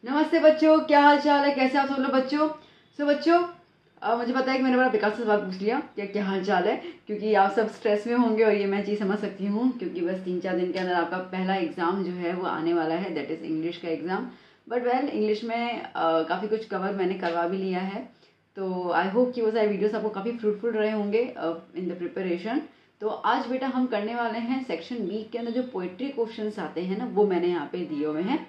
नमस्ते बच्चों, क्या हाल चाल है? कैसे आप सब लोग बच्चों? बच्चों, मुझे पता है कि मैंने बड़ा बेकार से सवाल पूछ लिया कि क्या हाल चाल है, क्योंकि आप सब स्ट्रेस में होंगे और ये मैं चीज़ समझ सकती हूँ, क्योंकि बस 3-4 दिन के अंदर आपका पहला एग्ज़ाम जो है वो आने वाला है, दैट इज़ इंग्लिश का एग्ज़ाम। बट वेल, इंग्लिश में काफ़ी कुछ कवर मैंने करवा भी लिया है, तो आई होप कि वो सारे वीडियोस आपको काफ़ी फ्रूटफुल रहे होंगे इन द प्रिपरेशन। तो आज बेटा हम करने वाले हैं सेक्शन बी के अंदर जो पोइट्री क्वेश्चंस आते हैं ना, वो मैंने यहाँ पे दिए हुए हैं।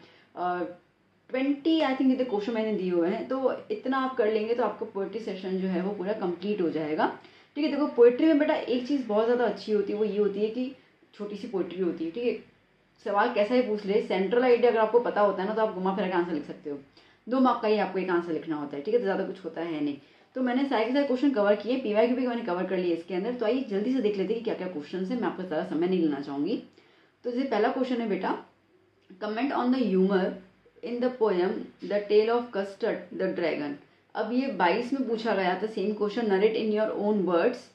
20 आई थिंक इतने क्वेश्चन मैंने दिए हुए हैं, तो इतना आप कर लेंगे तो आपका पोइट्री सेशन जो है वो पूरा कंप्लीट हो जाएगा। ठीक है, देखो पोइट्री में बेटा एक चीज़ बहुत ज़्यादा अच्छी होती है, वो ये होती है कि छोटी सी पोइट्री होती है। ठीक है, सवाल कैसा ही पूछ ले, सेंट्रल आइडिया अगर आपको पता होता है ना तो आप घुमा फिरा के आंसर लिख सकते हो। 2 मार्क का ही आपको एक आंसर लिखना होता है। ठीक है, तो ज़्यादा कुछ होता है नहीं। तो मैंने सारे के सारे क्वेश्चन कवर किए, पीवाईक्यू भी मैंने कवर कर लिए इसके अंदर। तो आइए जल्दी से देख लेते हैं कि क्या क्या क्वेश्चन है, मैं आपको ज़्यादा समय नहीं लेना चाहूँगी। तो जैसे पहला क्वेश्चन है बेटा, comment on the humour in the poem the tell of Custard the dragon. अब ये 22 में पूछा गया था same question, narrate in your own words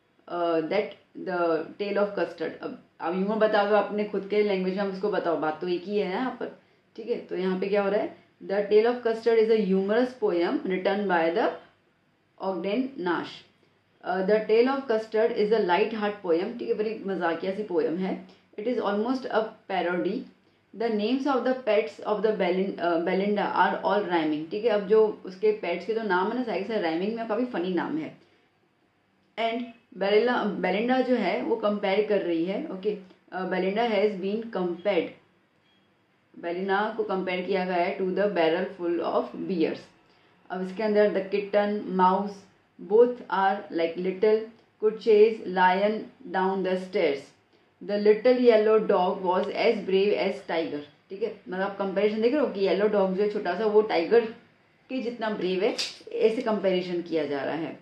that the tell of Custard. अब आप ह्यूमर बता दो अपने खुद के लैंग्वेज में, हम इसको बताओ, बात तो एक ही है यहाँ पर। ठीक है, तो यहाँ पे क्या हो रहा है, the tell of Custard is a humorous poem written by the Ogden Nash. The tell of Custard is a light heart poem. ठीक है, बड़ी मजाकिया सी पोएम है। It is almost a parody. The names of the pets of the Belinda are all rhyming. ठीक है, अब जो उसके पेट्स के जो नाम है ना, सारे से राइमिंग में, काफ़ी फनी नाम है। एंड बेलिंडा जो है वो कंपेयर कर रही है। Okay, Belinda has been compared, Belinda को कंपेयर किया गया है to the barrel full of bears. अब इसके अंदर the kitten mouse both are like little could chase lion down the stairs. The little yellow dog was as brave as tiger. ठीक है, मतलब आप कंपेरिजन देख रहे हो कि येलो डॉग जो है छोटा सा, वो टाइगर के जितना ब्रेव है, ऐसे कंपेरिजन किया जा रहा है।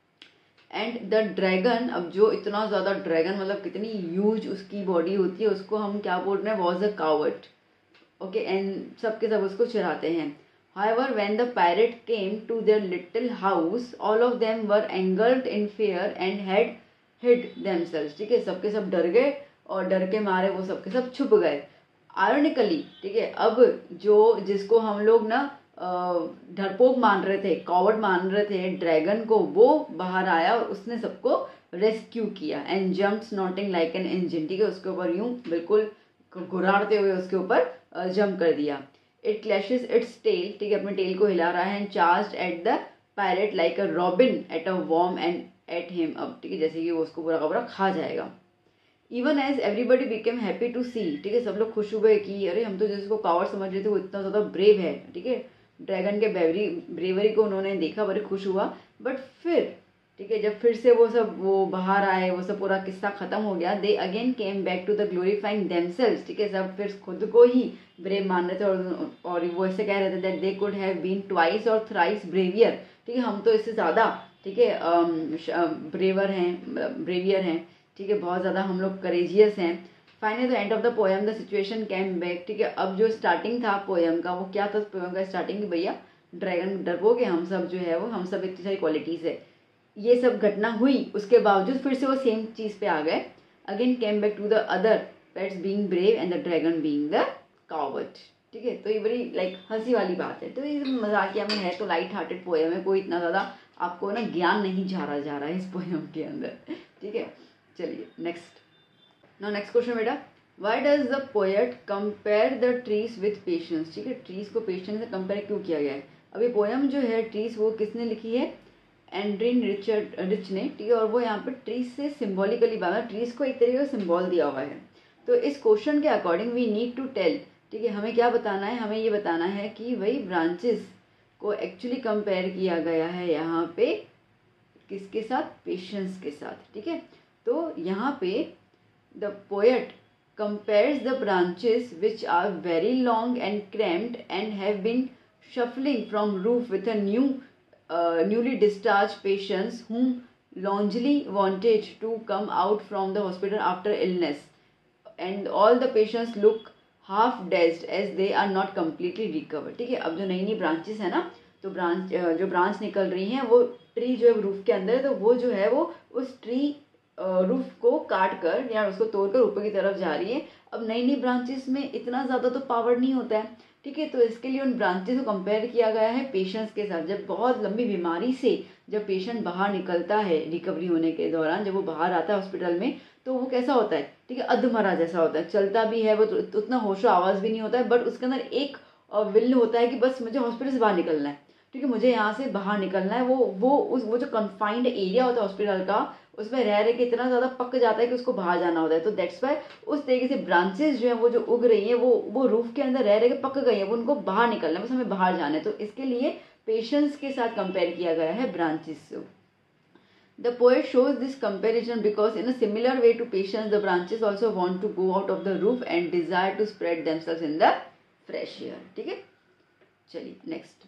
एंड द ड्रैगन, अब जो इतना ज़्यादा ड्रैगन, मतलब कितनी ह्यूज उसकी बॉडी होती है, उसको हम क्या बोल रहे हैं, was a coward. Okay, and सबके सब उसको चिढ़ाते हैं। However, when the pirate came to their little house, all of them were engulfed in fear and had hid themselves. ठीक है, सबके सब डर गए और डर के मारे वो सबके सब छुप गए। आयरनिकली, ठीक है, अब जो जिसको हम लोग ना डरपोक मान रहे थे, कॉवर्ड मान रहे थे ड्रैगन को, वो बाहर आया और उसने सबको रेस्क्यू किया। And jump snorting like an engine. ठीक है, उसके ऊपर यूं बिल्कुल घुराड़ते हुए उसके ऊपर जंप कर दिया। It clashes its tail. ठीक है, अपने टेल को हिला रहा है। And charge at the pirate like a robin at a worm and at him. अब ठीक है, जैसे कि वो उसको पूरा का पूरा खा जाएगा। Even as everybody became happy to see. ठीक है, सब लोग खुश हुए कि अरे हम तो जिसको कावर्ड समझ रहे थे वो इतना ज़्यादा ब्रेव है। ठीक है, ड्रैगन के ब्रेवरी को उन्होंने देखा, बड़े खुश हुआ। बट फिर ठीक है, जब फिर से वो बाहर आए, वो सब पूरा किस्सा खत्म हो गया, they again came back to the glorifying themselves. ठीक है, सब फिर खुद को ही ब्रेव मान रहे थे और वो ऐसे कह रहे थे that they could have been twice और थ्राइस ब्रेवियर। ठीक है, हम तो इससे ज़्यादा, ठीक है, ब्रेवियर हैं। ठीक है, बहुत ज़्यादा हम लोग करेजियस हैं। Finally the end of the poem the situation came back. ठीक है, अब जो स्टार्टिंग था पोएम का, वो क्या था पोएम का स्टार्टिंग की, भैया ड्रैगन डरपोक है, हम सब जो है वो, हम सब इतनी सारी क्वालिटीज़ है, ये सब घटना हुई, उसके बावजूद फिर से वो सेम चीज़ पे आ गए। Again came back to the other pets being brave and the dragon being the coward. ठीक है, तो ये बड़ी लाइक हंसी वाली बात है। तो ये मजाकिया में है, तो लाइट हार्टेड पोएम है, कोई इतना ज़्यादा आपको ना ज्ञान नहीं झाड़ा जा रहा है इस पोएम के अंदर। ठीक है, चलिए नेक्स्ट। नेक्स्ट क्वेश्चन बेटा, why does the poet compare the trees with patience. ठीक है, ट्रीज को पेशेंस से कंपेयर क्यों किया गया है? अब ये पोएम जो है ट्रीज, वो किसने लिखी है? एंड्रिन रिच ने। ठीक है, और वो यहाँ पर ट्रीज से सिम्बॉलिकली बना, ट्रीज को एक तरीके का सिम्बॉल दिया हुआ है। तो इस क्वेश्चन के according we need to tell. ठीक है, हमें क्या बताना है? हमें ये बताना है कि वही ब्रांचेस को एक्चुअली कंपेयर किया गया है यहाँ पे किसके साथ? पेशेंस के साथ। ठीक है, तो यहाँ पे the poet compares the branches which are very long and cramped and have been shuffling from roof with a newly discharged patients whom Longley wanted to come out from the hospital after illness, and all the patients look half dazed as they are not completely recovered. ठीक है, अब जो नई नई branches है ना, तो जो ब्रांच निकल रही हैं, वो ट्री जो है रूफ के अंदर है, तो वो जो है वो उस ट्री रूफ को काट कर या उसको तोड़कर ऊपर की तरफ जा रही है। अब नई नई ब्रांचेस में इतना ज़्यादा तो पावर नहीं होता है। ठीक है। तो इसके लिए उन ब्रांचेस को कंपेयर किया गया है पेशेंट्स के साथ। जब बहुत लंबी बीमारी से जब पेशेंट बाहर निकलता है रिकवरी होने के दौरान, जब वो बाहर आता है हॉस्पिटल में, तो वो कैसा होता है, ठीक है, अधमरा जैसा होता है, चलता भी है वो तो उतना होशो आवाज़ भी नहीं होता है, बट उसके अंदर एक विल होता है कि बस मुझे हॉस्पिटल से बाहर निकलना है, ठीक है, मुझे यहाँ से बाहर निकलना है। वो जो कन्फाइंड एरिया होता है हॉस्पिटल का, उसमें रह के इतना ज़्यादा पक जाता है कि उसको बाहर जाना होता है। तो दैट्स वाई उस तरीके से ब्रांचेस जो है वो जो उग रही हैं वो रूफ के अंदर रह के पक गई है, वो उनको बाहर निकलना है, बस हमें बाहर जाना है। तो इसके लिए पेशेंट्स के साथ कंपेयर किया गया है ब्रांचेस से। The poet shows this comparison because in a similar way to patients, the branches also want to go out of the roof and desire to spread themselves in the fresh air। ठीक है, चलिए next.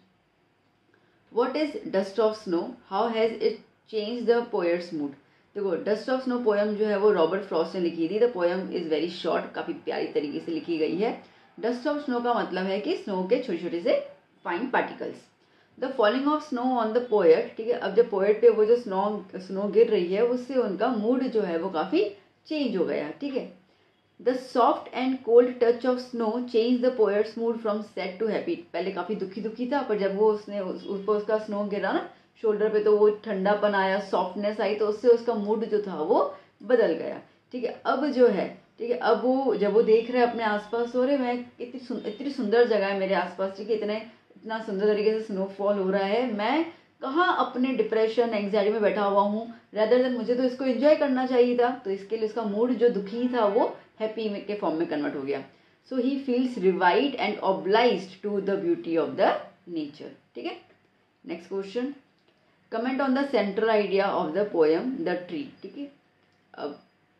What is Dust of Snow? How has it changed the poet's mood? देखो, dust of snow poem जो है वो Robert Frost ने लिखी थी। The poem is very short, काफ़ी प्यारी तरीके से लिखी गई है। डस्ट ऑफ स्नो का मतलब है कि स्नो के छोटे छोटे से fine particles. The falling of snow on the poet, ठीक है, अब जब पोएट पे वो जो स्नो गिर रही है उससे उनका मूड जो है वो काफ़ी चेंज हो गया, ठीक है। The soft and cold touch of snow change the poet's mood from sad to happy. पहले काफ़ी दुखी था, पर जब वो उसने उस पर उसका स्नो गिरा ना शोल्डर पे, तो वो ठंडापन आया, सॉफ्टनेस आई, तो उससे उसका मूड जो था वो बदल गया, ठीक है। अब जो है, ठीक है, अब वो जब वो देख रहे हैं अपने आसपास, हो रहे मैं इतनी सुंदर जगह है मेरे आसपास, ठीक है, इतना सुंदर तरीके से स्नोफॉल हो रहा है, मैं कहाँ अपने डिप्रेशन एंग्जाइटी में बैठा हुआ हूँ, रेदर देन मुझे तो इसको एंजॉय करना चाहिए था। तो इसके लिए उसका मूड जो दुखी था वो हैप्पी के फॉर्म में कन्वर्ट हो गया। So he feels revived and obliged to the beauty of the nature, ठीक है। Next question, comment on the central idea of the poem the tree, ठीक है। अब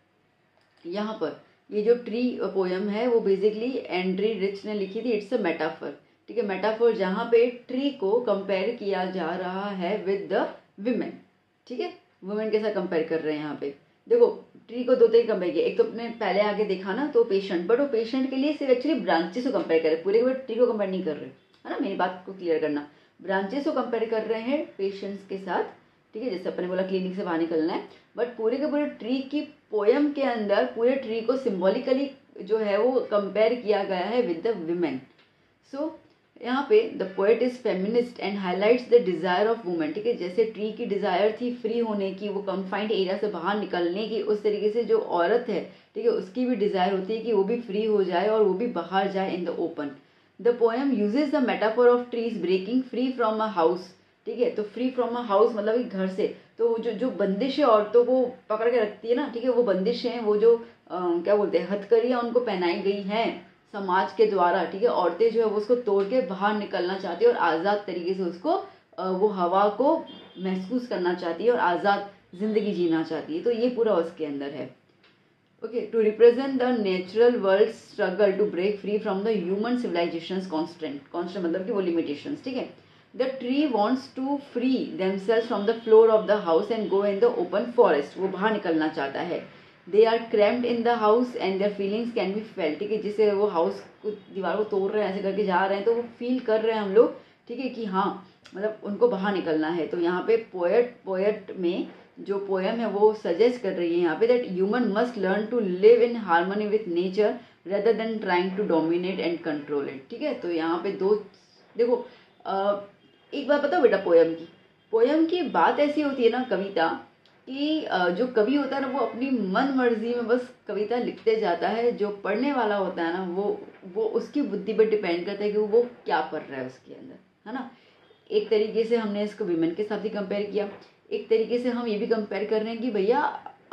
यहाँ पर ये जो ट्री पोएम है वो बेसिकली एंड्री रिच ने लिखी थी। इट्स अ मेटाफर, ठीक है, मेटाफर जहाँ पे ट्री को कंपेयर किया जा रहा है विद द विमेन, ठीक है, वुमेन के साथ कंपेयर कर रहे हैं यहाँ पे। देखो, ट्री को दो तरीके कंपेयर किया, एक तो अपने पहले आगे देखा ना, तो पेशेंट, बट वो पेशेंट के लिए सिर्फ एक्चुअली ब्रांचेस को कंपेयर कर रहे हैं, पूरे के ट्री को कंपेयर नहीं कर रहे, है ना, मेरी बात को क्लियर करना। ब्रांचेस को कंपेयर कर रहे हैं पेशेंट्स के साथ, ठीक है, जैसे अपने बोला क्लिनिक से बाहर निकलना है, बट पूरे के पूरे ट्री की पोएम के अंदर पूरे ट्री को सिम्बॉलिकली जो है वो कंपेयर किया गया है विद द विमेन। सो यहाँ पे the poet is feminist and highlights the desire of women, ठीक है, जैसे ट्री की डिजायर थी फ्री होने की, वो कन्फाइंड एरिया से बाहर निकलने की, उस तरीके से जो औरत है, ठीक है, उसकी भी डिजायर होती है कि वो भी फ्री हो जाए और वो भी बाहर जाए in the open. The poem uses the metaphor of trees breaking free from a house, ठीक है, तो फ्री फ्रॉम अ हाउस मतलब कि घर से, तो जो बंदिशें औरतों को पकड़ के रखती है ना, ठीक है, वो बंदिशें, वो जो क्या बोलते हैं, हथकड़ियाँ उनको पहनाई गई हैं समाज के द्वारा, ठीक है, औरतें जो है वो उसको तोड़ के बाहर निकलना चाहती है और आज़ाद तरीके से उसको वो हवा को महसूस करना चाहती है और आज़ाद जिंदगी जीना चाहती है। तो ये पूरा उसके अंदर है। Okay, to represent the natural world struggle to break free from the human civilization's constant मतलब कि वो लिमिटेशंस, ठीक है। The tree wants to free themselves from the floor of the house and go in the open forest, वो बाहर निकलना चाहता है। They are cramped in the house and their feelings can be felt, ठीक है, जिसे वो हाउस को दीवार को तोड़ रहे हैं, ऐसे करके जा रहे हैं, तो वो फील कर रहे हैं हम लोग, ठीक है, कि हाँ मतलब उनको बाहर निकलना है। तो यहाँ पे पोएट में जो पोएम है वो सजेस्ट कर रही है यहाँ पे that human must learn to live in harmony with nature rather than trying to dominate and control it, ठीक है। तो यहाँ पे दो, देखो एक बात बताओ बेटा, पोएम की बात ऐसी होती है ना, कविता कि जो कवि होता है ना वो अपनी मन मर्जी में बस कविता लिखते जाता है, जो पढ़ने वाला होता है ना वो उसकी बुद्धि पर डिपेंड करता है कि वो क्या पढ़ रहा है उसके अंदर, है ना। एक तरीके से हमने इसको विमेन के साथ ही कंपेयर किया, एक तरीके से हम ये भी कंपेयर कर रहे हैं कि भैया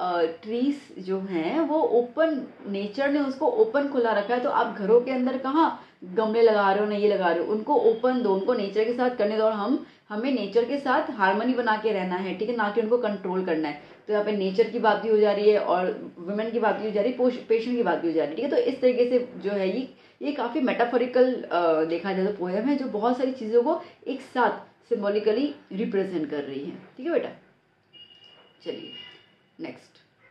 ट्रीज जो हैं वो ओपन, नेचर ने उसको ओपन खुला रखा है, तो आप घरों के अंदर कहाँ गमले लगा रहे हो, नहीं लगा रहे हो, उनको ओपन दो, उनको नेचर के साथ करने दो, और हमें नेचर के साथ हार्मनी बना के रहना है, ठीक है, ना कि उनको कंट्रोल करना है। तो यहाँ पे नेचर की बात भी हो जा रही है और वुमेन की बात भी हो जा रही है, पेशेंट की बात भी हो जा रही है, ठीक है। तो इस तरीके से जो है ये काफ़ी मेटाफोरिकल देखा जाए तो पोएम है, जो बहुत सारी चीज़ों को एक साथ सिम्बॉलिकली रिप्रेजेंट कर रही है, ठीक है बेटा। चलिए next,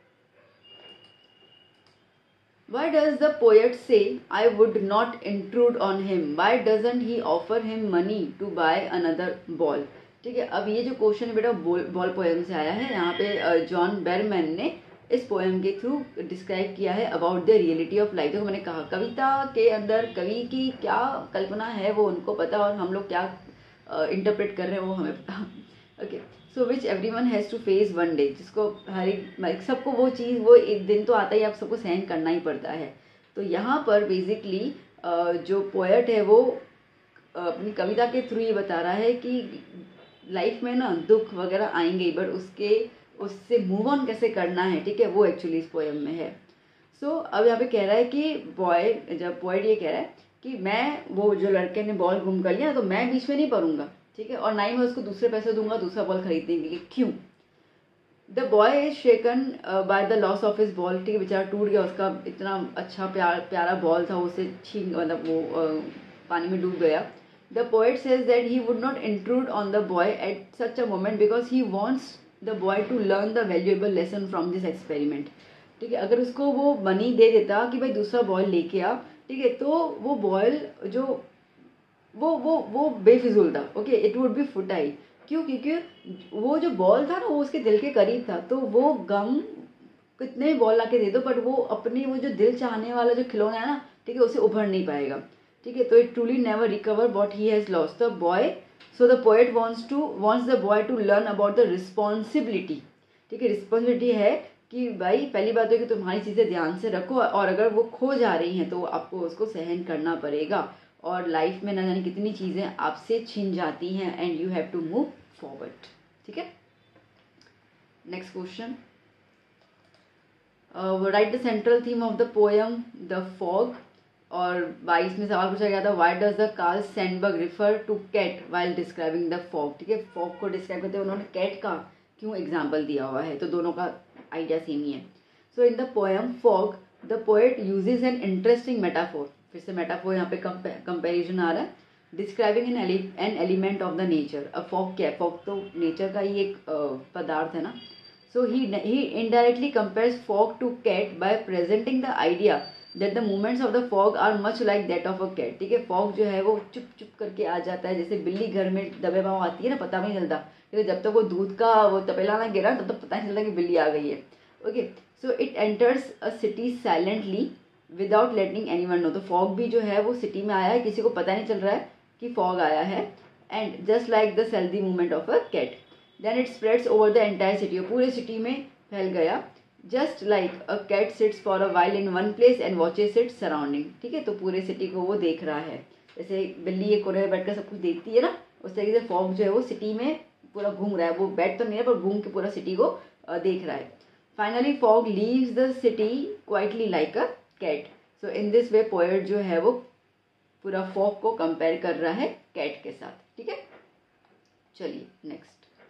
why does the poet say I would not intrude on him, why doesn't he offer him money to buy another ball, ठीक है। अब ये जो क्वेश्चन है बेटा बॉल पोएम से आया है। यहाँ पे जॉन बेरमैन ने इस पोएम के थ्रू डिस्क्राइब किया है about the reality of life. देखो मैंने कहा कविता के अंदर कवि की क्या कल्पना है वो उनको पता, और हम लोग क्या इंटरप्रेट कर रहे हैं वो हमें पता। Okay, so which every one has to face one day, जिसको हर एक सबको वो चीज़, वो एक दिन तो आता ही, आप सबको सहन करना ही पड़ता है। तो यहाँ पर बेसिकली जो पोएट है वो अपनी कविता के थ्रू ये बता रहा है कि लाइफ में ना दुख वगैरह आएंगे, बट उससे मूव ऑन कैसे करना है, ठीक है, वो एक्चुअली इस पोएम में है। सो अब यहाँ पे कह रहा है कि जब पोएट ये कह रहा है कि मैं, वो जो लड़के ने बॉल गुम कर लिया तो मैं बीच में नहीं पढ़ूंगा, ठीक है, और ना ही मैं उसको दूसरे पैसे दूंगा दूसरा बॉल खरीदने के लिए। क्यों? The boy is shaken by the loss of his ball, ठीक है, बेचारा टूट गया, उसका इतना अच्छा प्यारा बॉल था, उसे छीन, मतलब वो पानी में डूब गया। The poet says that he would not intrude on the boy at such a moment because he wants the boy to learn the valuable lesson from this experiment. ठीक है, अगर उसको वो मनी दे देता कि भाई दूसरा बॉल लेके आ, ठीक है, तो वो बॉल जो वो बेफिजूल था। Okay, it would be futile. क्यों? क्योंकि वो जो बॉल था ना वो उसके दिल के करीब था, तो वो गम कितने भी बॉल ला के दे दो, बट वो अपनी वो जो दिल चाहने वाला जो खिलौना है ना, ठीक है, उसे उभर नहीं पाएगा, ठीक है। तो it truly never recover what he has lost the boy. So the poet wants the boy to learn about the responsibility, ठीक है। रिस्पॉन्सिबिलिटी है कि भाई पहली बात है कि तुम्हारी चीज़ें ध्यान से रखो, और अगर वो खो जा रही हैं तो आपको उसको सहन करना पड़ेगा, और लाइफ में ना जाने कितनी चीज़ें आपसे छिन जाती हैं, and you have to move forward, ठीक है। Next question, write the central theme of the poem the fog. और 22 में सवाल पूछा गया था, why does the Carl Sandburg refer to cat while describing the fog, ठीक है। फॉग को डिस्क्राइब करते हुए उन्होंने कैट का क्यों एग्जाम्पल दिया हुआ है, तो दोनों का आइडिया सेम ही है। So in the poem fog the poet uses an interesting metaphor, फिर से मेटाफोर यहाँ पे कंपेरिजन आ रहा है, describing an element of the nature. अब फॉग क्या है? फॉग तो नेचर का ही एक पदार्थ है ना। So he indirectly compares fog to cat by presenting the idea that the movements of the fog are much like that of a cat, ठीक है। फॉग जो है वो चुप चुप करके आ जाता है, जैसे बिल्ली घर में दबे पाँव आती है ना, पता भी नहीं चलता, तो जब तक वो दूध का वो तपेला ना गिरा तब तक पता नहीं चलता कि बिल्ली आ गई है। Okay, so it enters a city silently without letting anyone know. तो फॉग भी जो है वो सिटी में आया है, किसी को पता नहीं चल रहा है कि फॉग आया है, and just like the stealthy movement of a cat then it spreads over the entire city, पूरे सिटी में फैल गया। Just like a cat sits for a while in one place and watches its surrounding, ठीक है। तो पूरे city को वो देख रहा है, जैसे बिल्ली एक कोने में बैठकर सब कुछ देखती है ना, उस तरीके से फॉग जो है वो सिटी में पूरा घूम रहा है, वो बैठ तो नहीं है पर घूम के पूरा सिटी को देख रहा है। Finally fog leaves the city quietly like a cat. So in this way poet जो है वो पूरा फॉग को कंपेयर कर रहा है कैट के साथ, ठीक है। चलिए next,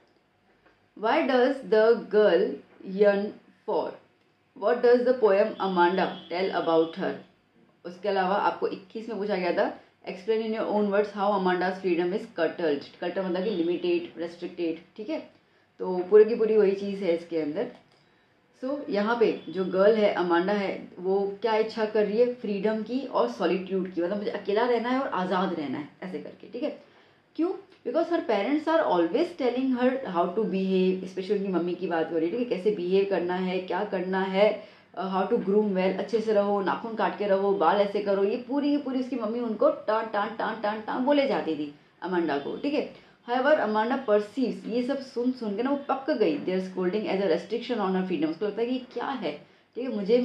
why does the girl yearn for, what does the poem Amanda tell about her. उसके अलावा आपको 21 में पूछा गया था, explain in your own words how Amanda's freedom is curtailed. Curtail मतलब कि लिमिटेड, रेस्ट्रिक्टेड, ठीक है। तो पूरी की पूरी वही चीज़ है इसके अंदर। सो यहाँ पे जो गर्ल है अमांडा है, वो क्या इच्छा कर रही है? फ्रीडम की और सॉलिट्यूड की, मतलब मुझे अकेला रहना है और आज़ाद रहना है, ऐसे करके, ठीक है। क्यों? Because her parents are always telling her how to behave, especially उनकी मम्मी की बात हो रही है, ठीक है, कैसे बिहेव करना है, क्या करना है, हाउ टू ग्रूम वेल, अच्छे से रहो, नाखून काट के रहो, बाल ऐसे करो, ये पूरी की पूरी उसकी मम्मी उनको टान टान टान टान टान बोले जाती थी अमांडा को, ठीक है। हाउएवर अमांडा परसीव्स, ये सब सुन के ना वो पक गई, there scolding as a restriction on her freedom. उसको लगता है कि क्या है, ठीक है, मुझे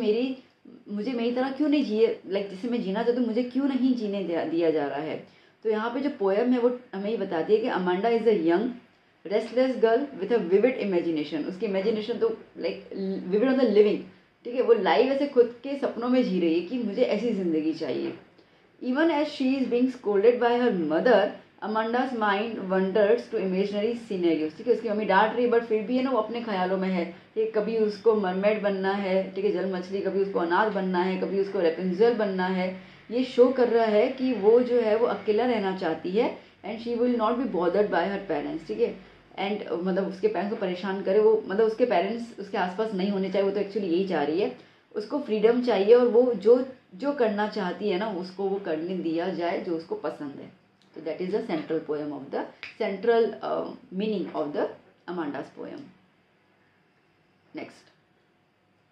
मेरी तरह क्यों नहीं जिए, लाइक जिसे मैं जीना चाहती हूँ मुझे क्यों नहीं जीने दिया जा रहा है। तो यहाँ पे जो पोएम है वो हमें ये बताती है कि Amanda is a young restless girl with a vivid imagination. उसकी इमेजिनेशन तो like vivid on the living, ठीक है, वो लाइव ऐसे खुद के सपनों में जी रही है कि मुझे ऐसी ज़िंदगी चाहिए। Even as she is being scolded by her mother, Amanda's mind wanders to imaginary scenarios, ठीक है। उसकी मम्मी डांट रही है बट फिर भी है ना वो अपने ख्यालों में है, ठीक है। कभी उसको मरमेड बनना है, ठीक है, जल मछली, कभी उसको अनार बनना है, कभी उसको रेपेंजल बनना है। ये शो कर रहा है कि वो जो है वो अकेला रहना चाहती है, and she will not be bothered by her parents, ठीक है। एंड मतलब उसके पेरेंट्स को परेशान करे वो, मतलब उसके पेरेंट्स उसके आसपास नहीं होने चाहिए, वो तो एक्चुअली यही चाह रही है। उसको फ्रीडम चाहिए और वो जो करना चाहती है ना उसको वो करने दिया जाए जो उसको पसंद है। तो that is the central poem of the central meaning of the Amanda's poem. Next,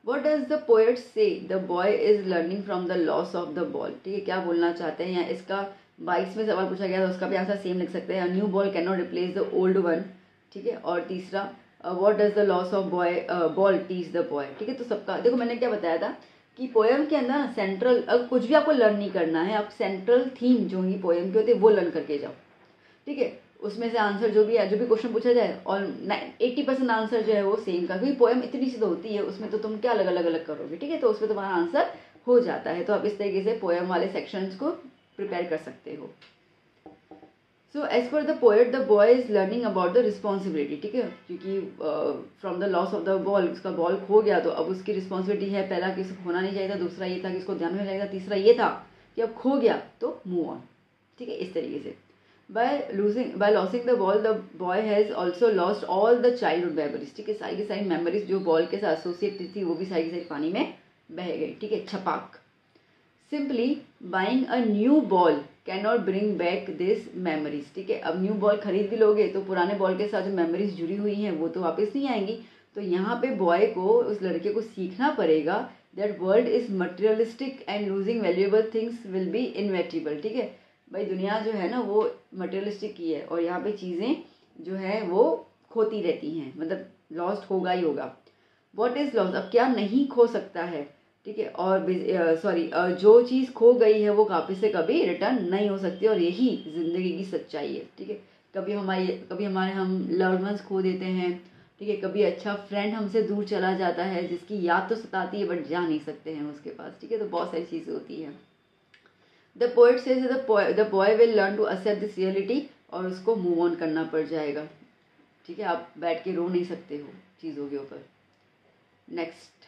What does the poet say? The boy is learning from the loss of the ball. ठीक है, क्या बोलना चाहते हैं? या इसका 22 में सवाल पूछा गया तो उसका भी आंसर सेम लिख सकते हैं, new ball can not replace the old one. ठीक है, और तीसरा what does the loss of ball teach the boy. ठीक है, तो सबका देखो मैंने क्या बताया था कि पोएम के अंदर सेंट्रल, अगर कुछ भी आपको लर्न नहीं करना है, आप सेंट्रल थीम जो ही पोएम की होती है वो लर्न करके जाओ। ठीक है, उसमें से आंसर जो भी है, जो भी क्वेश्चन पूछा जाए, और 80% आंसर जो है वो सेम का, क्योंकि पोएम इतनी सी तो होती है, उसमें तो तुम क्या अलग अलग अलग करोगे। ठीक है, तो उसमें तुम्हारा आंसर हो जाता है। तो आप इस तरीके से पोएम वाले सेक्शंस को प्रिपेयर कर सकते हो। So as per the poet the boy is learning about the responsibility. ठीक है, क्योंकि from the loss of the ball, उसका बॉल खो गया तो अब उसकी रिस्पॉन्सिबिलिटी है, पहला कि इसको खोना नहीं चाहिए था, दूसरा ये था कि इसको ध्यान में जाएगा, तीसरा ये था कि अब खो गया तो मूव ऑन। ठीक है, इस तरीके से by losing the ball, the boy has also lost all the childhood memories। ठीक है, सारी की सारी मेमोरीज जो बॉल के साथ एसोसिएटेड थी वो भी सारी की सारी पानी में बह गई। ठीक है, छपाक। Simply buying a new ball can not bring back this memories. ठीक है, अब न्यू बॉल खरीद भी लोगे तो पुराने बॉल के साथ जो मेमोरीज जुड़ी हुई हैं वो तो वापस नहीं आएंगी। तो यहाँ पे बॉय को, उस लड़के को सीखना पड़ेगा that world is materialistic and losing valuable things will be inevitable. ठीक है भाई, दुनिया जो है ना वो मटेरियलिस्टिक की है और यहाँ पे चीज़ें जो है वो खोती रहती हैं, मतलब लॉस्ट होगा ही होगा। व्हाट इज़ लॉस, अब क्या नहीं खो सकता है। ठीक है, और जो चीज़ खो गई है वो वापस से कभी रिटर्न नहीं हो सकती, और यही ज़िंदगी की सच्चाई है। ठीक है, कभी हमारे हम लव्ड वंस खो देते हैं। ठीक है, कभी अच्छा फ्रेंड हमसे दूर चला जाता है जिसकी याद तो सताती है बट जा नहीं सकते हैं उसके पास। ठीक है, तो बहुत सारी चीज़ें होती हैं। The poet says the boy will learn to accept this reality, और उसको मूव ऑन करना पड़ जाएगा। ठीक है, आप बैठ के रो नहीं सकते हो चीज़ों के ऊपर। Next,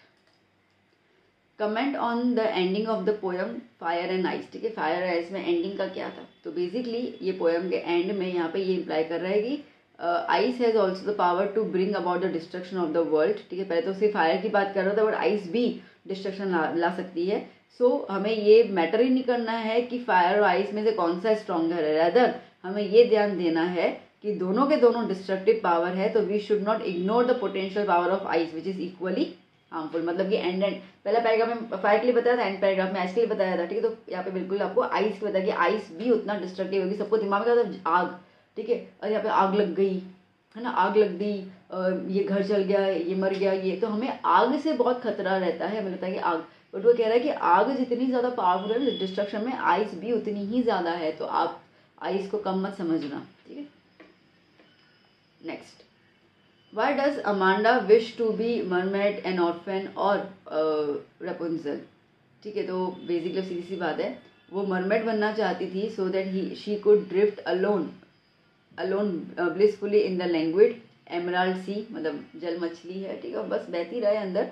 comment on the ending of the poem Fire and Ice. ठीक है, फायर एंड आइस में एंडिंग का क्या था? तो बेसिकली ये पोएम के एंड में यहाँ पे ये इम्प्लाई कर रहा है कि ice has also the power to bring about the destruction of the world. ठीक है, पहले तो सिर्फ फायर की बात कर रहा था, बट आइस भी डिस्ट्रक्शन ला सकती है। सो हमें ये मैटर ही नहीं करना है कि फायर और आइस में से कौन सा स्ट्रॉन्गर है, रैदर हमें ये ध्यान देना है कि दोनों के दोनों डिस्ट्रक्टिव पावर है। तो we should not ignore the potential power of ice which is equally harmful. मतलब कि एंड पहला पैराग्राफ में फायर के लिए बताया था, एंड पैराग्राफ में आइस के लिए बताया था। ठीक है, तो यहाँ पे बिल्कुल आपको आइस के बताया कि आइस भी उतना डिस्ट्रक्टिव होगी। सबको दिमाग में आता आग। ठीक है, और यहाँ पे आग लग गई है ना, आग लग गई, ये घर जल गया, ये मर गया, ये तो हमें आग से बहुत खतरा रहता है। हमें लगता है कि आग, बट वो कह रहा है कि आग जितनी ज़्यादा पावरफुल है डिस्ट्रक्शन में, आइस भी उतनी ही ज़्यादा है। तो आप आइस को कम मत समझना। ठीक है, next, why does Amanda wish to be mermaid, an orphan और रेपुंजल। ठीक है, तो बेसिकली सीधी सी बात है, वो मरमेड बनना चाहती थी so that she could drift alone blissfully in the language emerald sea, मतलब जल मछली है। ठीक है, बस बहती रहे अंदर।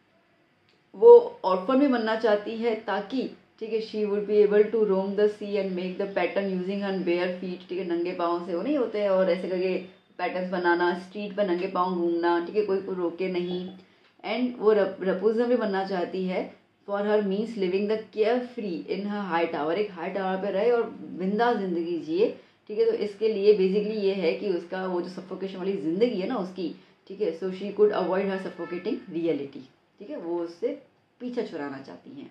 वो ऑर्फन भी बनना चाहती है ताकि, ठीक है, she would be able to roam the sea and make the pattern using her bare feet. ठीक है, नंगे पाँव से वो नहीं होते हैं, और ऐसे करके पैटर्न्स बनाना, स्ट्रीट पर नंगे पाँव घूमना। ठीक है, कोई को रोके नहीं। एंड वो रपुंजल भी बनना चाहती है for her means living the carefree in her high tower. एक हाई टावर पे रहे और बिंदास जिंदगी जिए। ठीक है, तो इसके लिए बेसिकली ये है कि उसका वो जो सफोकेशन वाली जिंदगी है ना उसकी, ठीक है, so she could avoid her suffocating reality. ठीक है, वो उससे पीछा छुड़ाना चाहती हैं।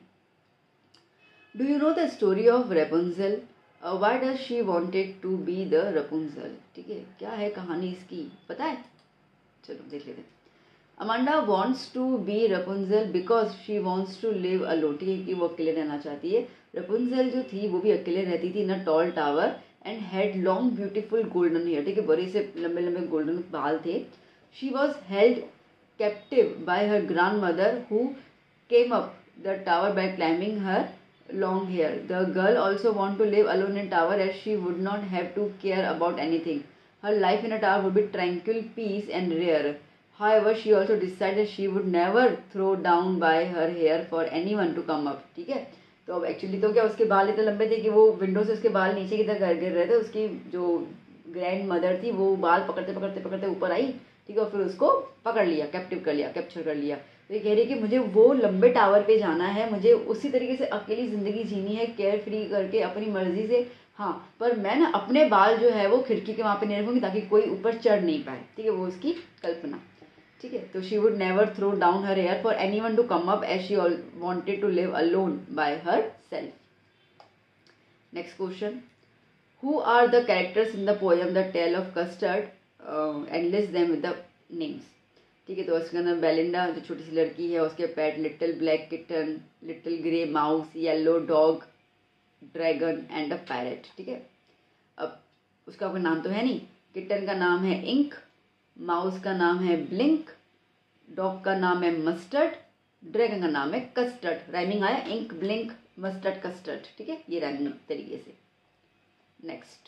Do you know the story of Rapunzel? Why does she wanted to be the Rapunzel? ठीक है, क्या है कहानी इसकी, पता है? चलो देख लेते हैं। Amanda wants to be Rapunzel because she wants to live alone. ठीक है, कि वो अकेले रहना चाहती है। रपुंजल जो थी वो भी अकेले रहती थी in a tall tower and had long beautiful golden hair. ठीक है, बड़े से लंबे लंबे गोल्डन बाल थे। She was held captive by her grandmother who came up the tower by climbing her long hair. The girl also wanted to live alone in tower as she would not have to care about anything. Her life in a tower would be tranquil, peace and rare. However, she also decided she would never throw down by her hair for anyone to come up. ठीक है, तो अब actually तो क्या उसके बाल इतने लंबे थे कि वो विंडो से उसके बाल नीचे की तरफ गिर रहे थे। उसकी जो ग्रैंड मदर थी वो बाल पकड़ते पकड़ते पकड़ते ऊपर आई। ठीक है, और फिर उसको पकड़ लिया, कैप्टिव कर लिया, कैप्चर कर लिया। तो ये कह रही है कि मुझे वो लंबे टावर पे जाना है, मुझे उसी तरीके से अकेली ज़िंदगी जीनी है, केयर फ्री करके अपनी मर्जी से। हाँ, पर मैं ना अपने बाल जो है वो खिड़की के वहाँ पे नहीं रखूँगी ताकि कोई ऊपर चढ़ नहीं पाए। ठीक है, वो उसकी कल्पना। ठीक है। तो she would never throw down her hair for anyone to come up as she wanted to live alone by herself. Next question, who are the characters in the poem the tell of Custard and list them with the names. ठीक है, तो उसके अंदर Belinda जो छोटी सी लड़की है, उसके pet little black kitten, little grey mouse, yellow dog, dragon and a parrot. ठीक है, अब उसका कोई नाम तो है नहीं। किटन का नाम है इंक, माउस का नाम है ब्लिंक, डॉग का नाम है मस्टर्ड, ड्रैगन का नाम है कस्टर्ड। राइमिंग आया, इंक ब्लिंक मस्टर्ड कस्टर्ड। ठीक है, ये राइमिंग तरीके से। Next,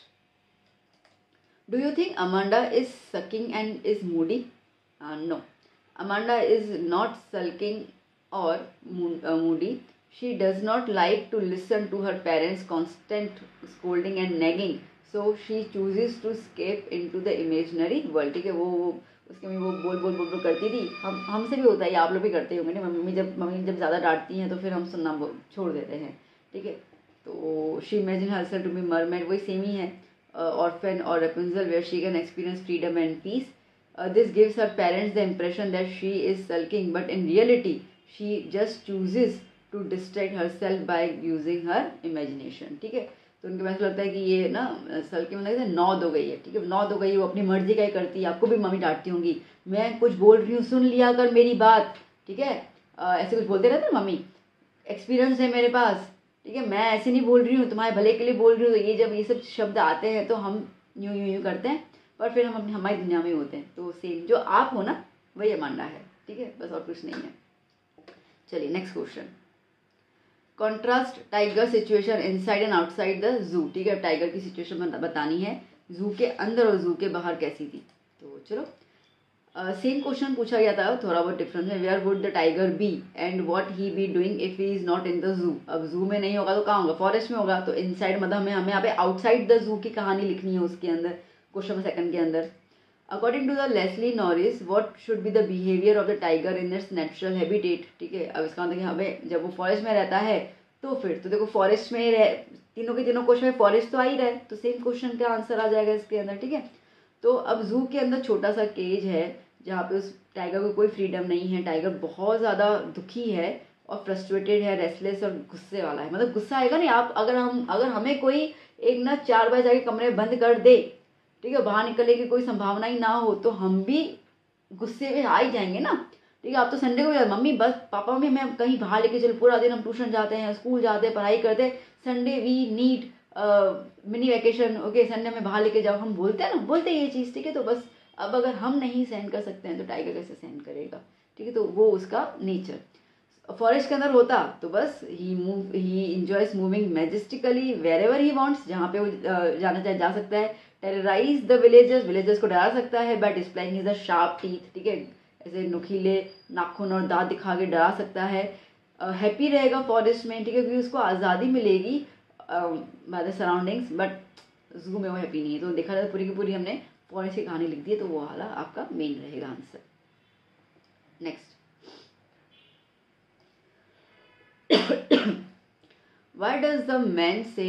do you think Amanda is sulking and is moody? No, Amanda is not sulking or moody. She does not like to listen to her parents' constant scolding and nagging, so she chooses to escape into the imaginary world. ठीक है, वो उसके में वो बोल करती थी। हमसे भी होता है, आप लोग भी करते होंगे ना। मम्मी जब ज़्यादा डांटती हैं तो फिर हम सुनना छोड़ देते हैं। ठीक है, तो she imagine herself to be mermaid, वही सेम ही है। ऑर्फन और Rapunzel, where she can experience freedom and peace. This gives her parents the impression that she is sulking, but in reality, she just chooses to distract herself by using her imagination. ठीक है, तो उनके पास लगता है कि ये ना sulking मतलब जैसे नौद हो गई है। ठीक है, नौद हो गई, वो अपनी मर्जी का ही करती है। आपको भी मम्मी डांटती होंगी, मैं कुछ बोल रही हूँ सुन लिया कर मेरी बात। ठीक है, ऐसे कुछ बोलते रहते हैं मम्मी, एक्सपीरियंस है मेरे पास। ठीक है, मैं ऐसे नहीं बोल रही हूँ, तुम्हारे भले के लिए बोल रही हूँ। तो ये जब ये सब शब्द आते हैं तो हम यूँ करते हैं, पर फिर हम अपनी हमारी दुनिया में होते हैं। तो सेम जो आप हो ना, वही अमांडा है। ठीक है, बस और कुछ नहीं है। चलिए next question, contrast tiger situation inside and outside the zoo. ठीक है, टाइगर की सिचुएशन बतानी है, जू के अंदर और जू के बाहर कैसी थी। तो चलो, सेम क्वेश्चन पूछा गया था, थोड़ा बहुत डिफरेंस है। Where would the tiger be and what he be doing if he is not in the zoo. अब जू में नहीं होगा तो कहाँ होगा? फॉरेस्ट में होगा। तो इनसाइड मतलब हमें यहाँ पे आउटसाइड द जू की कहानी लिखनी है उसके अंदर, क्वेश्चन सेकंड के अंदर। According to the Leslie Norris, what should be the behaviour of the tiger in its natural habitat. ठीक है, अब इसका मतलब कि हमें जब वो फॉरेस्ट में रहता है तो फिर तो देखो फॉरेस्ट में रह, तीनों के तीनों क्वेश्चन में फॉरेस्ट तो आ ही रहा है, तो सेम क्वेश्चन का आंसर आ जाएगा इसके अंदर। ठीक है, तो अब जू के अंदर छोटा सा केज है जहाँ पे उस टाइगर को कोई फ्रीडम नहीं है। टाइगर बहुत ज़्यादा दुखी है और फ्रस्ट्रेटेड है, रेस्टलेस और गुस्से वाला है। मतलब गुस्सा आएगा नहीं, आप अगर हमें कोई एक ना 4 बजे जाके कमरे में बंद कर दे, ठीक है, बाहर निकलने की कोई संभावना ही ना हो, तो हम भी गुस्से में आ ही जाएंगे ना। ठीक है, आप तो संडे को मम्मी बस पापा मम्मी मैं कहीं बाहर लेके चलो, पूरा दिन हम ट्यूशन जाते हैं, स्कूल जाते हैं, पढ़ाई करते हैं, Sunday we need mini vacation, okay Sunday में बाहर लेके जाओ, हम बोलते हैं ना, बोलते हैं ये चीज़। ठीक है, तो बस अब अगर हम नहीं सहन कर सकते हैं तो टाइगर कैसे सहन करेगा। ठीक है, तो वो उसका नेचर। फॉरेस्ट के अंदर होता तो बस he enjoys moving majestically wherever he wants, जहाँ पे वो जाना चाहे जा सकता है। टेरराइज द विलेजर्स को डरा सकता है by displaying his sharp teeth. ठीक है, ऐसे नुकीले नाखून और दांत दिखा के डरा सकता है। हैप्पी रहेगा फॉरेस्ट में, ठीक है, क्योंकि उसको आज़ादी मिलेगी बाय द सराउंडिंग्स, बट जू में वो हैप्पी नहीं है। तो देखा जाए पूरी की पूरी हमने फॉरेस्ट की कहानी लिख दी है, तो वो वाला आपका मेन रहेगा answer. Next, why does the man say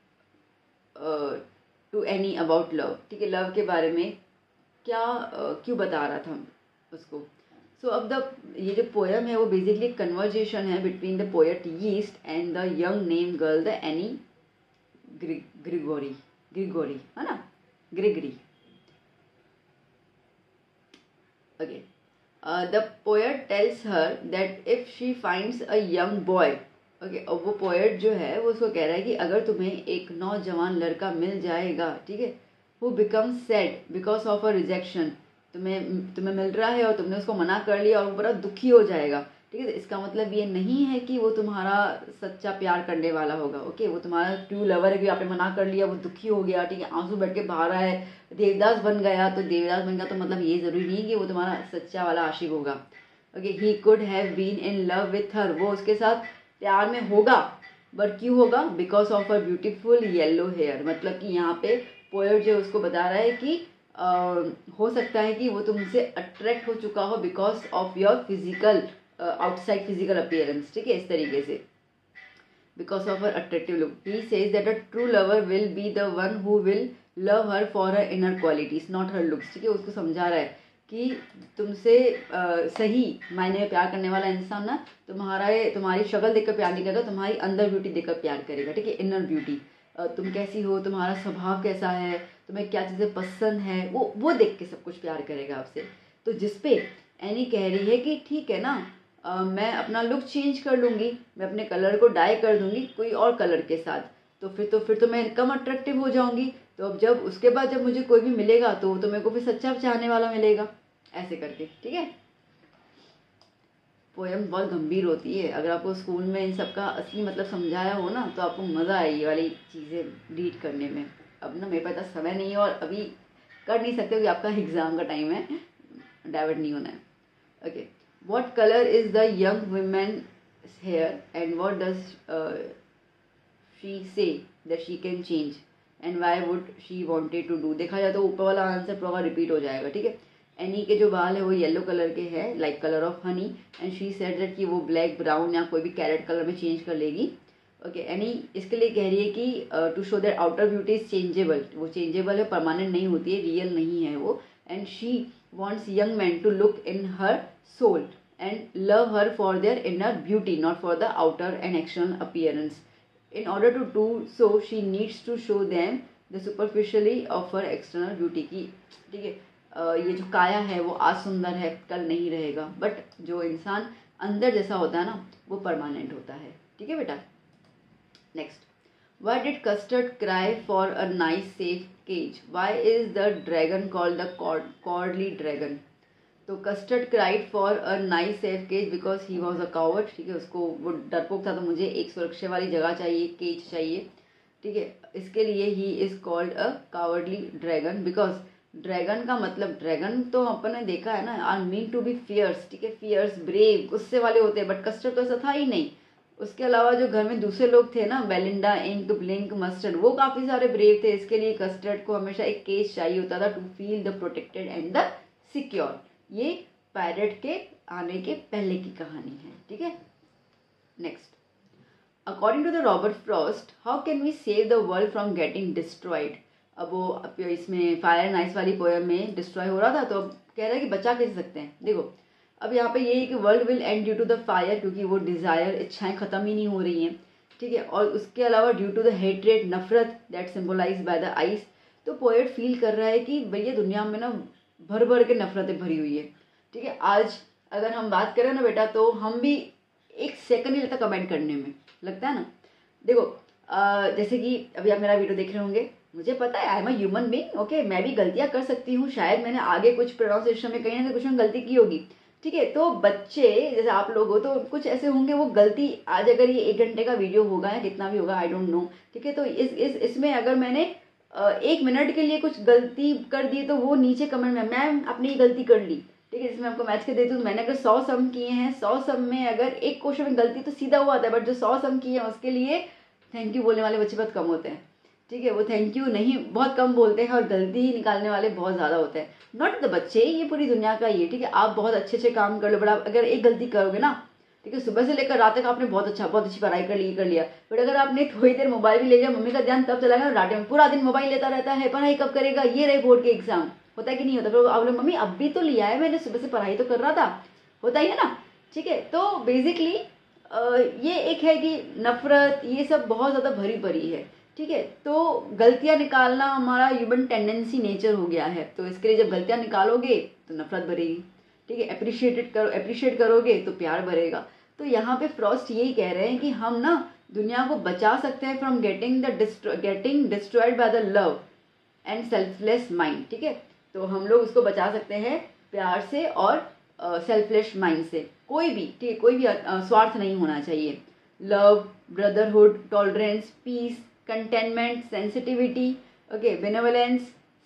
to Anne about love. ठीक है, लव के बारे में क्या क्यों बता रहा था उसको। सो अब ये जो पोएम है वो बेसिकली एक कन्वर्जेशन है बिटवीन द पोएट यीस्ट and the young name girl the Anne Gregory है ना, Gregory. Okay. The poet tells her that if she finds a young boy, okay, और वो poet जो है वो उसको कह रहा है कि अगर तुम्हें एक नौजवान लड़का मिल जाएगा, ठीक है, who becomes sad because of a rejection, तुम्हें मिल रहा है और तुमने उसको मना कर लिया और वो बड़ा दुखी हो जाएगा। ठीक है, तो इसका मतलब ये नहीं है कि वो तुम्हारा सच्चा प्यार करने वाला होगा। ओके, वो तुम्हारा ट्रू लवर है कि आपने मना कर लिया, वो दुखी हो गया, ठीक है, आंसू बैठ के बाहर आए, देवदास बन गया। तो देवदास बन गया तो मतलब ये ज़रूरी नहीं कि वो तुम्हारा सच्चा वाला आशिक होगा। Okay, he could have been in love with her, वो उसके साथ प्यार में होगा, बट क्यों होगा? Because of her beautiful yellow hair. मतलब कि यहाँ पे पोएट जो उसको बता रहा है कि हो सकता है कि वो तुमसे अट्रैक्ट हो चुका हो because of your physical outside physical appearance. ठीक है, इस तरीके से because of her attractive look. He says that a true lover will be the one who will love her for her inner qualities not her looks. ठीक है, उसको समझा रहा है कि तुमसे सही मायने में प्यार करने वाला इंसान ना तुम्हारी शक्ल देखकर प्यार नहीं करेगा, तुम्हारी अंदर ब्यूटी देखकर प्यार करेगा, ठीक है, इनर ब्यूटी। तुम कैसी हो, तुम्हारा स्वभाव कैसा है, तुम्हें क्या चीज़ें पसंद है, वो देख के सब कुछ प्यार करेगा आपसे। तो जिस पे एनी कह रही है कि ठीक है ना, मैं अपना लुक चेंज कर लूँगी, मैं अपने कलर को डाई कर दूँगी कोई और कलर के साथ, तो फिर तो मैं कम अट्रैक्टिव हो जाऊँगी। तो अब जब उसके बाद जब मुझे कोई भी मिलेगा तो मेरे को फिर सच्चा चाहने वाला मिलेगा, ऐसे करके, ठीक है। पोयम बहुत गंभीर होती है। अगर आपको स्कूल में इन सब का असली मतलब समझाया हो ना तो आपको मज़ा आए ये वाली चीज़ें रीड करने में। अब ना मेरे पास इतना समय नहीं है और अभी कर नहीं सकते क्योंकि आपका एग्ज़ाम का टाइम है, डाइवर्ट नहीं होना है। Okay, what colour is the young women hair and what does she say that she can change and why would she wanted to do. देखा जाए तो ऊपर वाला आंसर पूरा रिपीट हो जाएगा, ठीक है। एनी के जो बाल है वो येलो कलर के हैं, like colour of honey, and she said that कि वो ब्लैक ब्राउन या कोई भी कैरेट कलर में चेंज कर लेगी। ओके, एनी इसके लिए कह रही है कि to show that outer beauty is changeable, वो चेंजेबल है, परमानेंट नहीं होती है, रियल नहीं है वो। And she wants young man to look in her soul and love her for their inner beauty, not for the outer and external appearance. In order to do so, she needs to show them the superficially of her external beauty की, ठीक है। ये जो काया है वो आज सुंदर है कल नहीं रहेगा, बट जो इंसान अंदर जैसा होता है ना वो परमानेंट होता है, ठीक है बेटा। Next, why did custard cry for a nice safe cage? Why is the dragon called the cowardly dragon? तो Custard cried for a nice safe cage because he was a coward, ठीक है, उसको वो डरपोक था तो मुझे एक सुरक्षा वाली जगह चाहिए, केज चाहिए, ठीक है। इसके लिए he is called a cowardly dragon because dragon का मतलब, ड्रैगन तो अपन ने देखा है ना, are mean to be fierce, ठीक है, फियर्स ब्रेव गुस्से वाले होते हैं, बट कस्टर्ड तो ऐसा था ही नहीं। उसके अलावा जो घर में दूसरे लोग थे ना, बेलिंडा, इंक, ब्लिंक, मस्टर्ड, वो काफ़ी सारे ब्रेव थे। इसके लिए कस्टर्ड को हमेशा एक केज चाहिए होता था to feel the protected and the secure. ये पैरेट के आने के पहले की कहानी है, ठीक है। Next, according to the Robert Frost, how can we save the world from getting destroyed. अब वो इसमें फायर एंड आइस वाली पोएम में डिस्ट्रॉय हो रहा था, तो अब कह रहा है कि बचा कैसे सकते हैं। देखो अब यहाँ पे ये है कि world will end due to the fire, क्योंकि वो डिज़ायर, इच्छाएं खत्म ही नहीं हो रही हैं, ठीक है। और उसके अलावा ड्यू टू द हेट्रेड, नफरत, that symbolise by the ice. तो पोएट फील कर रहा है कि भैया दुनिया में ना भर भर के नफरतें भरी हुई है, ठीक है। आज अगर हम बात करें ना बेटा, तो हम भी एक सेकंड नहीं लगता कमेंट करने में, लगता है ना। देखो जैसे कि अभी आप मेरा वीडियो देख रहे होंगे, मुझे पता है I am a human being, okay, मैं भी गलतियां कर सकती हूँ, शायद मैंने आगे कुछ प्रोनाउंसिएशन में कहीं ना कुछ गलती की होगी, ठीक है। तो बच्चे जैसे आप लोग हो तो कुछ ऐसे होंगे, वो गलती आज अगर ये 1 घंटे का वीडियो होगा या कितना भी होगा, आई डोंट नो, ठीक है, तो इसमें अगर मैंने 1 मिनट के लिए कुछ गलती कर दी तो वो नीचे कमेंट में मैम अपनी गलती कर ली, ठीक है। जिसमें आपको मैच के देती हूँ, मैंने अगर 100 सम किए हैं, 100 सम में अगर एक क्वेश्चन में गलती तो सीधा हुआ आता है, बट जो 100 सम किए हैं उसके लिए थैंक यू बोलने वाले बच्चे बहुत कम होते हैं, ठीक है। वो थैंक यू नहीं बहुत कम बोलते हैं और गलती ही निकालने वाले बहुत ज़्यादा होते हैं। नॉट द बच्चे, ये पूरी दुनिया का ये, ठीक है। आप बहुत अच्छे अच्छे काम कर लो, बट आप अगर एक गलती करोगे ना, ठीक है, सुबह से लेकर रात तक आपने बहुत अच्छी पढ़ाई कर लिया, बट अगर आपने थोड़ी देर मोबाइल भी ले लिया, मम्मी का ध्यान तब चला गया डांटे में, पूरा दिन मोबाइल लेता रहता है, पढ़ाई कब करेगा, ये रहे बोर्ड के एग्जाम, होता है कि नहीं होता। फिर आप लोग मम्मी अब भी तो लिया है मैंने, सुबह से पढ़ाई तो कर रहा था, होता ही है ना, ठीक है। तो बेसिकली ये एक है कि नफरत ये सब बहुत ज़्यादा भरी पड़ी है, ठीक है। तो गलतियां निकालना हमारा ह्यूमन टेंडेंसी, नेचर हो गया है। तो इसके लिए जब गलतियां निकालोगे तो नफरत भरेगी, ठीक है। अप्रिशिएट करोगे तो प्यार भरेगा। तो यहाँ पे फ्रॉस्ट यही कह रहे हैं कि हम ना दुनिया को बचा सकते हैं from getting destroyed by the love and selfless mind, ठीक है। तो हम लोग उसको बचा सकते हैं प्यार से और सेल्फलेस माइंड से। कोई भी, ठीक है, कोई भी स्वार्थ नहीं होना चाहिए। Love, brotherhood, tolerance, peace, contentment, sensitivity, okay, benevolence,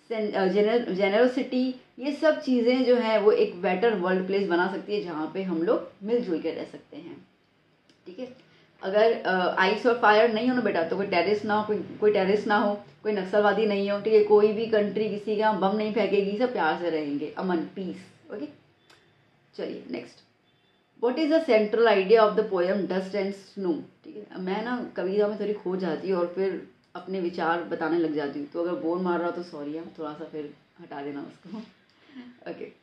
generosity, ये सब चीज़ें जो है वो एक बेटर वर्ल्ड प्लेस बना सकती है जहाँ पे हम लोग मिलजुल के रह सकते हैं, ठीक है। अगर आइस और फायर नहीं हो ना बेटा, तो कोई टेररिस्ट ना हो, कोई टेररिस्ट ना हो, कोई नक्सलवादी नहीं हो, ठीक है, कोई भी कंट्री किसी का बम नहीं फेंकेगी, सब प्यार से रहेंगे, अमन, पीस, ओके। चलिए next, what is the central idea of the poem dust and snow, ठीक है। मैं ना कविता में थोड़ी खो जाती हूँ और फिर अपने विचार बताने लग जाती हूँ, तो अगर बोर मार रहा हो तो सॉरी, थोड़ा सा फिर हटा देना उसको, okay.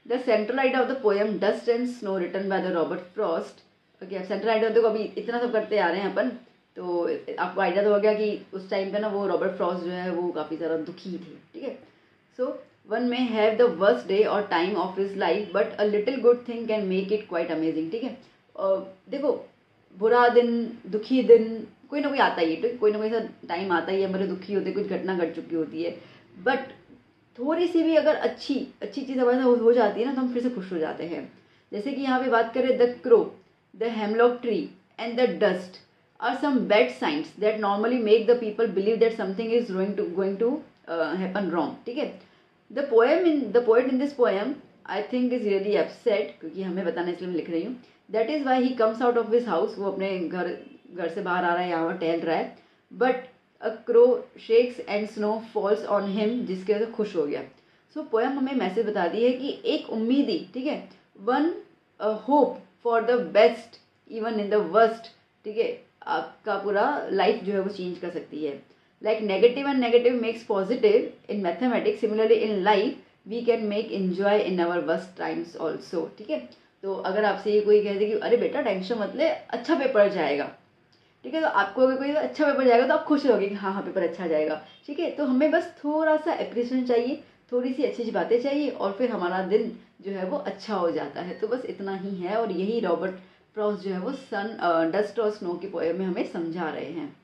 The central idea of the poem dust and snow written by the Robert Frost. Okay, अब सेंट्रल आइडिया देखो, अभी इतना सब करते आ रहे हैं अपन, तो आपको आइडिया तो हो गया कि उस टाइम पे ना वो रॉबर्ट फ्रॉस्ट जो है वो काफ़ी ज़्यादा दुखी थे, ठीक है। So one may have the worst day or time of his life but a little good thing can make it quite amazing, ठीक है। देखो, बुरा दिन, दुखी दिन कोई ना कोई आता ही है, तो कोई ना कोई ऐसा टाइम आता ही है, हमारे दुखी होते, कुछ घटना घट चुकी होती है, बट थोड़ी सी भी अगर अच्छी चीज़ हमारे साथ हो जाती है ना, तो हम फिर से खुश हो जाते हैं। जैसे कि यहाँ पे बात करें, the crow, the hemlock tree and the dust are some bad signs that normally make the people believe that something is going to happen wrong, ठीक है। The poet in this poem I think is really upset, क्योंकि हमें बताना इसलिए मैं लिख रही हूँ। That is why he comes out of his house, वो अपने घर से बाहर आ रहा है, यहाँ टहल रहा है, but a crow shakes and snow falls on him, जिसके वजह से खुश हो गया। सो पोएम हमें मैसेज बता दी है कि एक उम्मीदी, ठीक है, one hope for the best even in the worst, ठीक है, आपका पूरा लाइफ जो है वो चेंज कर सकती है। Like negative and negative makes positive in mathematics, similarly in life we can make enjoy in our worst times also, ठीक है। तो अगर आपसे ये कोई कह दे कि अरे बेटा टेंशन मत ले, अच्छा पेपर जाएगा, ठीक है, तो आपको अगर कोई अच्छा पेपर जाएगा तो आप खुश रहोगे कि हाँ हाँ पेपर अच्छा जाएगा, ठीक है। तो हमें बस थोड़ा सा एप्रिसिएशन चाहिए, थोड़ी सी अच्छी बातें चाहिए, और फिर हमारा दिन जो है वो अच्छा हो जाता है। तो बस इतना ही है, और यही रॉबर्ट फ्रॉस्ट जो है वो डस्ट और स्नो की पोएम में हमें समझा रहे हैं।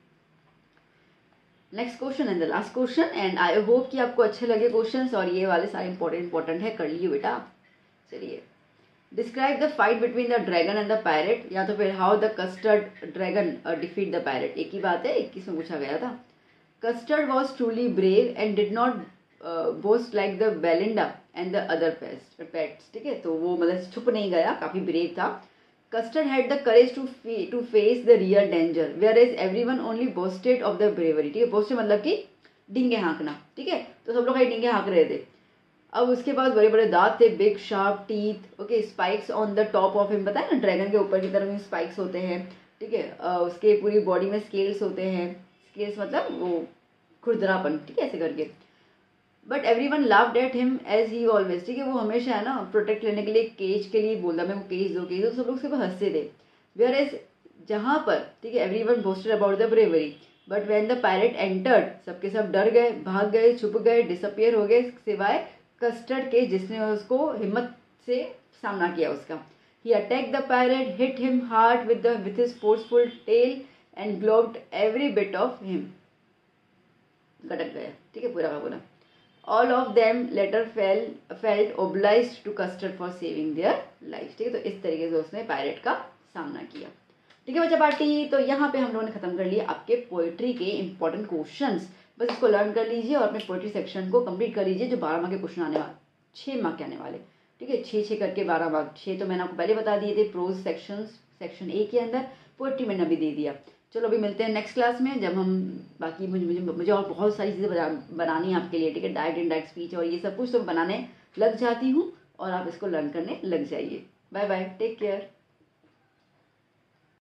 Next question and the last question, and I hope कि आपको अच्छे लगे क्वेश्चंस, और ये वाले सारे इंपॉर्टेंट है, कर लिए बेटा। चलिए, describe the fight between the dragon and the parrot, या तो फिर how the Custard dragon defeat the parrot, एक ही बात है, 21 में पूछा गया था। Custard was truly brave and did not boast like the Belinda and the other pets, ठीक है, तो वो मतलब छुप नहीं गया, काफी ब्रेव था। Custard had the courage to face the real danger, where is everyone only boasted of the bravery, ठीक है, बोस्टेड मतलब कि डींगे हाँकना, ठीक है, तो सब लोग डींगे हाँक रहे थे। अब उसके पास बड़े बड़े दांत थे, big sharp teeth, okay, spikes on the top of him, पता है ना ड्रैगन के ऊपर की तरफ स्पाइक्स होते हैं, ठीक है, उसके पूरी बॉडी में स्केल्स होते हैं, स्केल्स मतलब वो खुरदरापन, ठीक है, ऐसे करके। But everyone laughed at him as he always, ठीक है, वो हमेशा है ना प्रोटेक्ट लेने के लिए केज के लिए बोलता, मेरे को केज दो केज दो, सब लोग उसके ऊपर हंसते थे। वेयर एज जहाँ पर, ठीक है, everyone boasted about the bravery, but when the parrot entered, सबके सब डर गए, भाग गए, छुप गए, डिसअपियर हो गए, सिवाय कस्टर्ड के, जिसने उसको हिम्मत से सामना किया उसका। He attack the parrot, hit him hard with his forceful tail and gobbled every bit of him, गटक गया, ठीक है, पूरा का पूरा। All of them later felt obliged to Custard for saving their life, ठीक है, तो इस तरीके से उसने पैरेट का सामना किया, ठीक है बच्चा पार्टी। तो यहाँ पे हम लोगों ने खत्म कर लिया आपके पोएट्री के इंपॉर्टेंट क्वेश्चंस, बस इसको लर्न कर लीजिए और अपने पोएट्री सेक्शन को कंप्लीट कर लीजिए, जो 12 मार्क के क्वेश्चन आने वाले, 6 मार्क के आने वाले, ठीक है, 6 करके 12 मार्क, 6 तो मैंने आपको पहले बता दिए थे प्रोज सेक्शन ए के अंदर, पोएट्री मैंने अभी दे दिया। चलो अभी मिलते हैं नेक्स्ट क्लास में, जब हम बाकी मुझे और बहुत सारी चीज़ें बनानी है आपके लिए, ठीक है, डायरेक्ट इनडायरेक्ट स्पीच और ये सब कुछ तो बनाने लग जाती हूँ, और आप इसको लर्न करने लग जाइए। Bye bye, take care.